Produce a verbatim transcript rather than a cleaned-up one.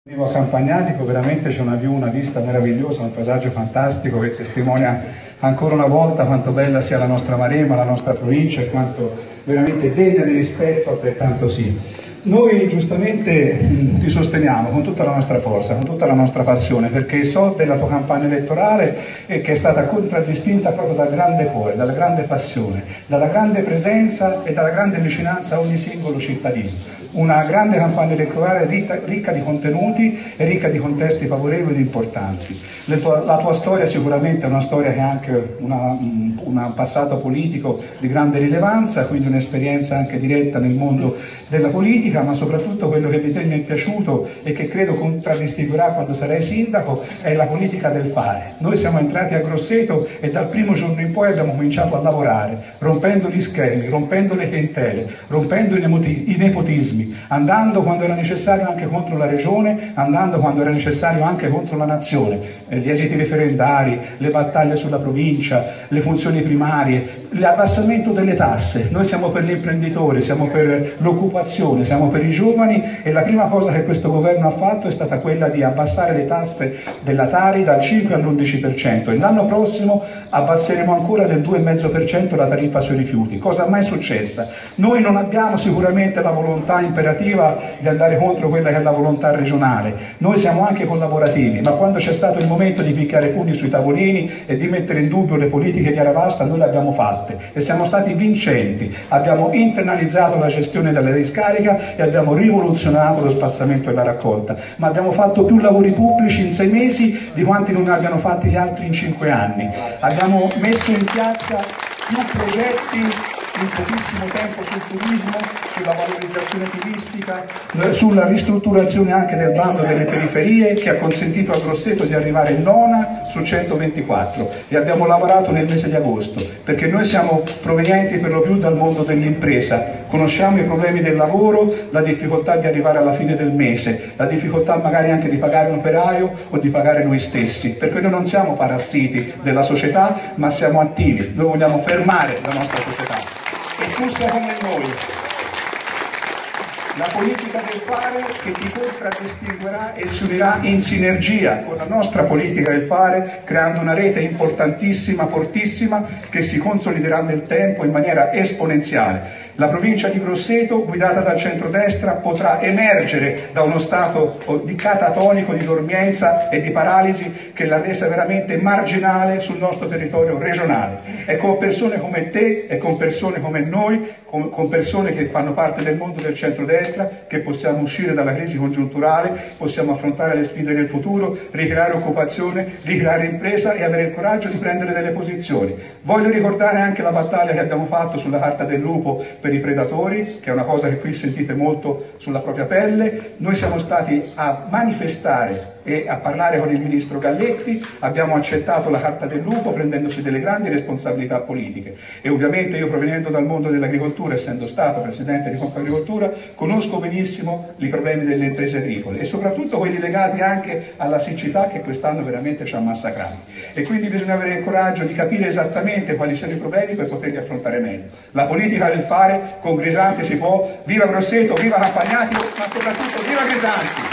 Vivo a Campagnatico, veramente c'è una view, una vista meravigliosa, un paesaggio fantastico che testimonia ancora una volta quanto bella sia la nostra Maremma, la nostra provincia e quanto veramente degna di rispetto altrettanto sì. Noi giustamente ti sosteniamo con tutta la nostra forza, con tutta la nostra passione, perché so della tua campagna elettorale eh, che è stata contraddistinta proprio dal grande cuore, dalla grande passione, dalla grande presenza e dalla grande vicinanza a ogni singolo cittadino. Una grande campagna elettorale ricca, ricca di contenuti e ricca di contesti favorevoli e importanti. Tua, la tua storia sicuramente è una storia che ha anche una, un passato politico di grande rilevanza, quindi un'esperienza anche diretta nel mondo della politica, ma soprattutto quello che di te mi è piaciuto e che credo contraddistinguerà quando sarai sindaco è la politica del fare. Noi siamo entrati a Grosseto e dal primo giorno in poi abbiamo cominciato a lavorare, rompendo gli schemi, rompendo le clientele, rompendo i nepotismi, andando quando era necessario anche contro la regione, andando quando era necessario anche contro la nazione. Gli esiti referendari, le battaglie sulla provincia, le funzioni primarie, l'abbassamento delle tasse. Noi siamo per l'imprenditore, siamo per l'occupazione, siamo per i giovani e la prima cosa che questo governo ha fatto è stata quella di abbassare le tasse della Tari dal cinque all'undici per cento e l'anno prossimo abbasseremo ancora del due virgola cinque per cento la tariffa sui rifiuti. Cosa mai successa? Noi non abbiamo sicuramente la volontà imperativa di andare contro quella che è la volontà regionale. Noi siamo anche collaborativi, ma quando c'è stato il momento di picchiare pugni sui tavolini e di mettere in dubbio le politiche di Aravasta, noi le abbiamo fatte e siamo stati vincenti. Abbiamo internalizzato la gestione della discarica e abbiamo rivoluzionato lo spazzamento e la raccolta, ma abbiamo fatto più lavori pubblici in sei mesi di quanti non abbiano fatti gli altri in cinque anni. Abbiamo messo in piazza più progetti in pochissimo tempo sul turismo, sulla valorizzazione turistica, sulla ristrutturazione anche del bando delle periferie che ha consentito a Grosseto di arrivare nona su centoventiquattro e abbiamo lavorato nel mese di agosto perché noi siamo provenienti per lo più dal mondo dell'impresa, conosciamo i problemi del lavoro, la difficoltà di arrivare alla fine del mese, la difficoltà magari anche di pagare un operaio o di pagare noi stessi, perché noi non siamo parassiti della società ma siamo attivi, noi vogliamo fermare la nostra società. E tu sei come noi, la politica del fare che ti contraddistinguerà e si unirà in sinergia con la nostra politica del fare, creando una rete importantissima, fortissima, che si consoliderà nel tempo in maniera esponenziale. La provincia di Grosseto, guidata dal centrodestra, potrà emergere da uno stato di catatonico, di dormienza e di paralisi che l'ha resa veramente marginale sul nostro territorio regionale. È con persone come te e con persone come noi, con, con persone che fanno parte del mondo del centrodestra, che possiamo uscire dalla crisi congiunturale, possiamo affrontare le sfide del futuro, ricreare occupazione, ricreare impresa e avere il coraggio di prendere delle posizioni. Voglio ricordare anche la battaglia che abbiamo fatto sulla carta del lupo per i predatori, che è una cosa che qui sentite molto sulla propria pelle. Noi siamo stati a manifestare e a parlare con il ministro Galletti, abbiamo accettato la carta del lupo prendendosi delle grandi responsabilità politiche e ovviamente io, provenendo dal mondo dell'agricoltura, essendo stato presidente di Confagricoltura, conosco benissimo i problemi delle imprese agricole e soprattutto quelli legati anche alla siccità che quest'anno veramente ci ha massacrati e quindi bisogna avere il coraggio di capire esattamente quali siano i problemi per poterli affrontare meglio. La politica del fare con Grisanti si può. Viva Grosseto, viva Campagnatico, ma soprattutto viva Grisanti!